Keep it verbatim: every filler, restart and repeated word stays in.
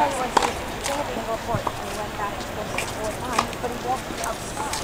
he went to the building report and he went back to the four times, but he walked outside.